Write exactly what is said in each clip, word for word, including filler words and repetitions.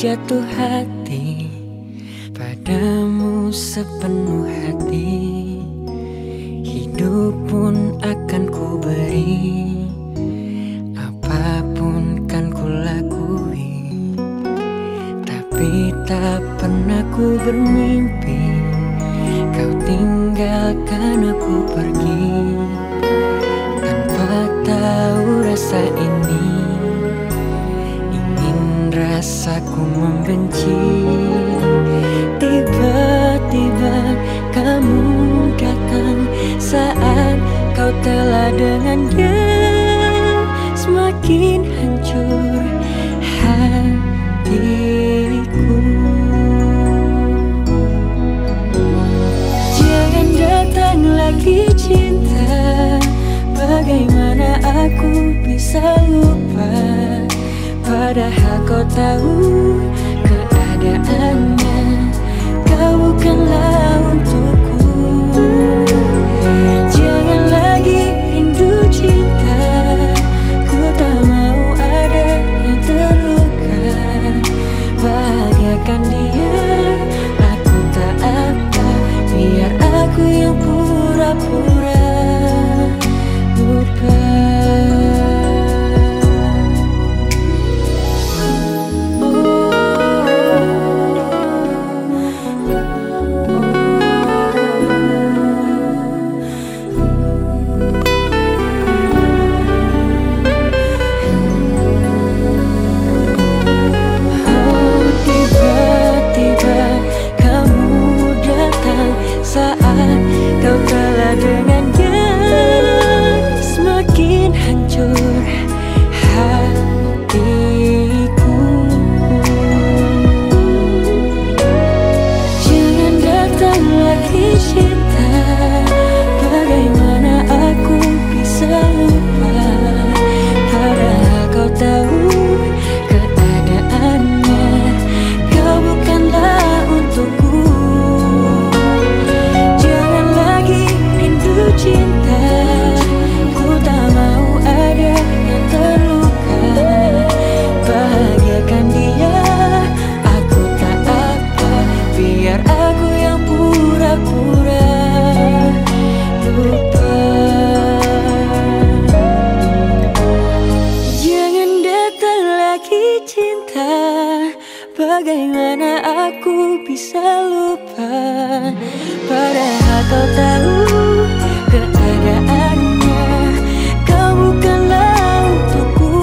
jatuh hati, padamu sepenuh hati. Hidup pun akan kuberi, apapun kan ku lakui. Tapi tak pernah ku bermimpi kau tinggalkan aku pergi. Tanpa tahu rasa ini, ingin rasaku membenci. Tiba-tiba kamu datang saat kau telah dengan dia. Semakin hancur hatiku. Jangan datang lagi cinta, bagaimana aku bisa lupa? Padahal kau tahu keadaannya, kau bukanlah untukku. Jangan lagi rindu cinta, ku tak mau ada yang terluka. Bahagiakan dia, aku tak apa, biar aku yang pura-pura lupa. Saat kau telah dengan dia, semakin hancur hatiku. Jangan datang lagi cinta, bagaimana aku bisa lupa? Padahal kau tahu keadaannya, kau bukanlah untukku. Cinta, ku tak mau ada yang terluka. Bahagiakan dia, aku tak apa, biar aku yang pura-pura lupa. Jangan datang lagi cinta, bagaimana aku bisa lupa? Padahal kau tahu keadaannya, kau bukanlah untukku.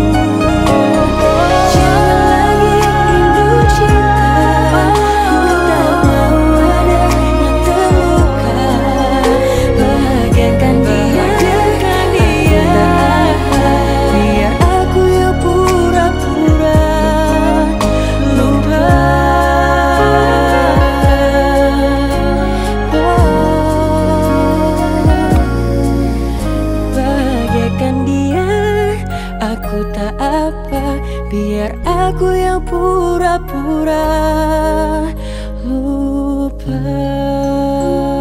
Jangan lagi rindu cinta, ku tak mau ada yang terluka. Bahagiakan dia, biar aku yang pura-pura lupa. Aku tak apa, biar aku yang pura-pura lupa.